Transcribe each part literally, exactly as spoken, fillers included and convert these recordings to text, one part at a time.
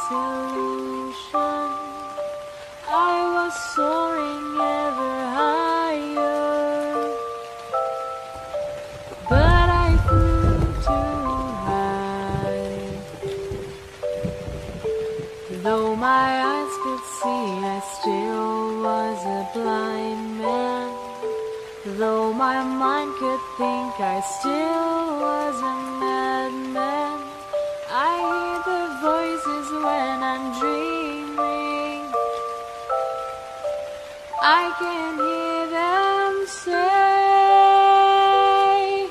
illusion. I was soaring ever higher, but I flew too high. Though my eyes could see, I still was a blind man. Though my mind could think, I still was a madman. I hear the voices when I'm dreaming. I can hear them say,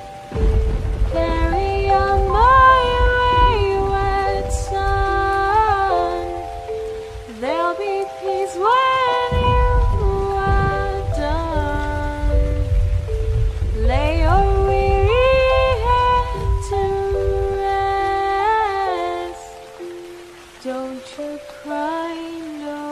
carry on my wayward son. There'll be peace when you are done. Lay your weary head to rest. Don't you cry no